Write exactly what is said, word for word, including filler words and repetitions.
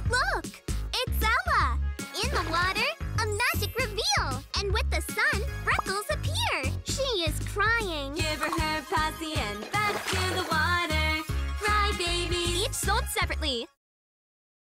Look! It's Ella! In the water, a magic reveal! And with the sun, freckles appear! She is crying. Give her her posse and back to the water. Cry babies. Each sold separately.